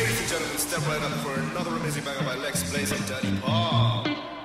Ladies and gentlemen, step right up for another amazing banger by Lex Blaze and Daddy Paul.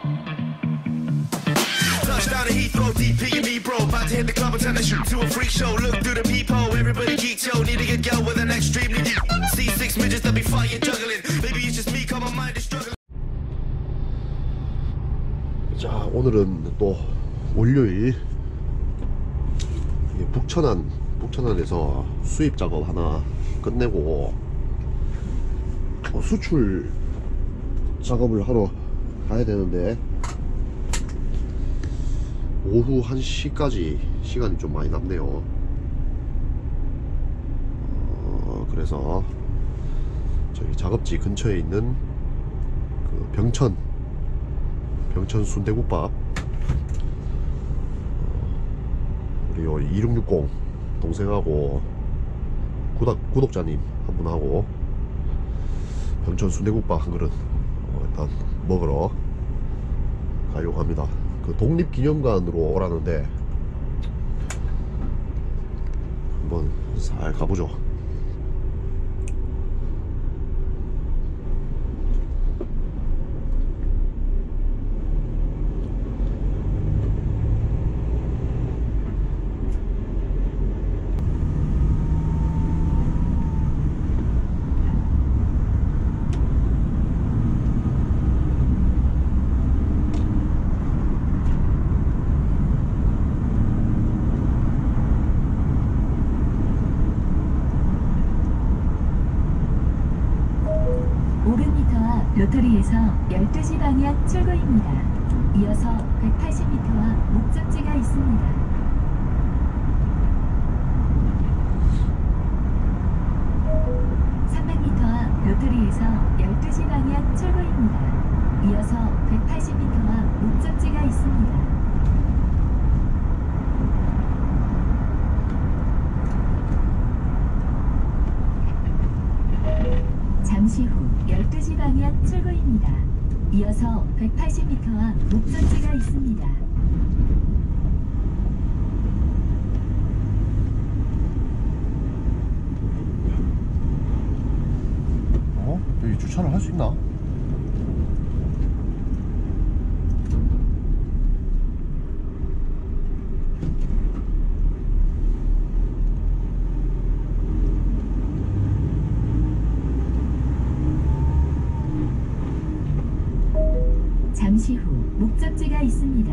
Touchdown to Heathrow, DP and me, bro. About to hit the club and turn the shoot to a freak show. Look through the peephole, everybody geek, yo. Need to get girl with an extremely deep. See six midgets that be fighting, juggling. Maybe it's just me, cause my mind is struggling. 자, 오늘은 또 월요일 북천안에서 수입 작업 하나 끝내고 수출 작업을 하러 가야 되는데 오후 1시까지 시간이 좀 많이 남네요. 그래서 저희 작업지 근처에 있는 그 병천 순대국밥 우리 2660 동생하고 구독자님 한 분하고 병천 순대국밥 한 그릇 일단 먹으러 가려고 합니다. 그 독립기념관으로 오라는데 한번 살 가보죠. 로터리에서 12시 방향 출구입니다. 이어서 180m와 목적지가 있습니다. 300m 로터리에서 12시 방향 출구입니다. 이어서 180m와 목적지가 있습니다. 잠시 후 12시 방향 출구입니다. 이어서 180m와 목적지가 있습니다. 여기 주차를 할 수 있나? 잠시 후 목적지가 있습니다.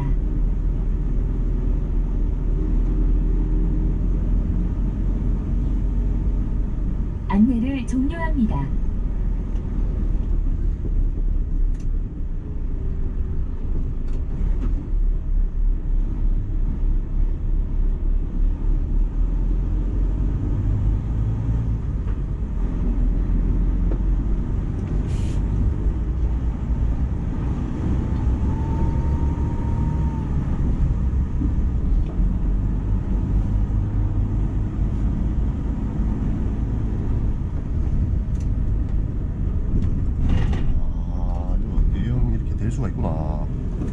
안내를 종료합니다. 수가 있구나.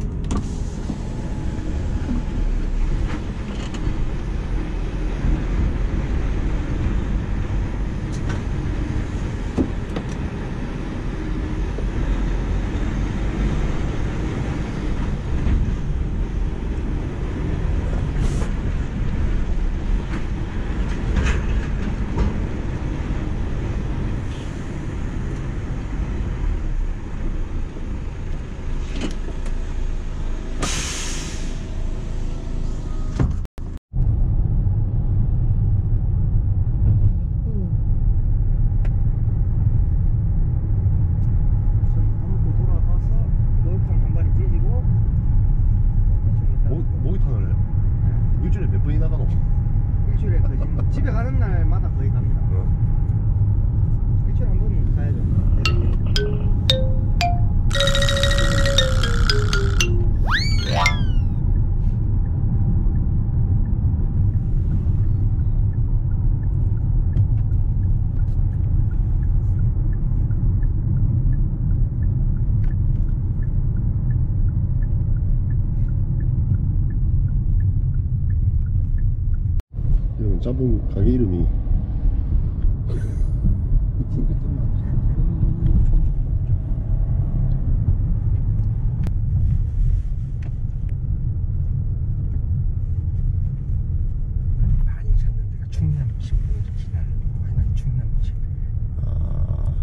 집에 가는 날마다 거의 갑니다. 일주일에 한 번은 가야죠. 짬뽕 가게 이름이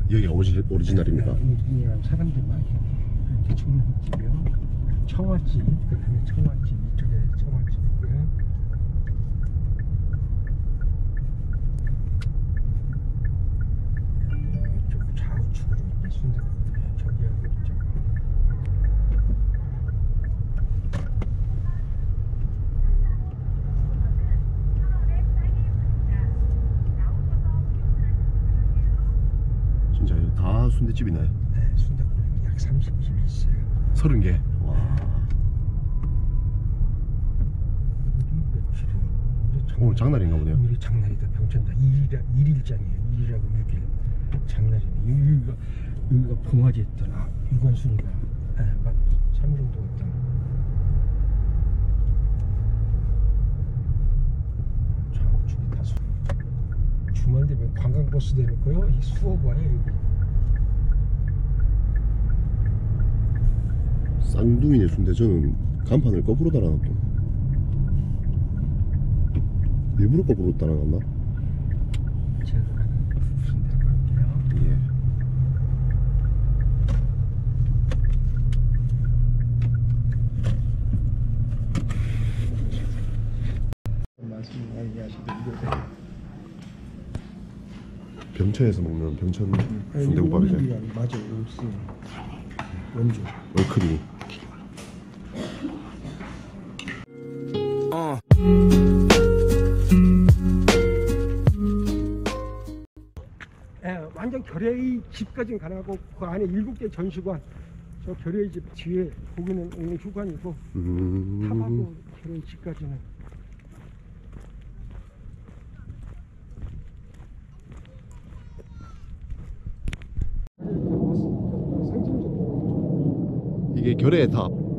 여기 오리지널입니까? 이런 사람들 많이 이렇게 중국집이요. 청아집, 그다음에 청아집 이쪽에 청아집이고요. 이쪽 좌우측으로 이제 순대국이에요. 저기하고 이쪽. 진짜 이거 다 순대집이네. 네, 순대국이 약 30집 있어요. 30개. 와. 오늘 장날인가 보네요. 오늘이 장날이다. 병천다. 1일장이에요. 1일하고 6일 장날이네. 여기가 봉화제 있더라. 유관순이가 3일정도 있더라. 좌우측이 다 주말 되면 관광버스 대놓고요. 이 수업 와요 여기. 쌍둥이네 순대. 저는 간판을 거꾸로 달아놨고. 일부러 거꾸로 달아놨나? 제가 가는 순대로 갈게요. 예. 말씀 얘기하시던 병천에서 먹는 병천 순대국밥이네. 맞아요. 역시 원주. 얼큰이. 완전 결의 집까지는 가능하고 그 안에 7개 전시관, 저 결의 집 뒤에 거기는 오늘 휴관이고 탑하고 결의 집까지는. 이게 결의 탑.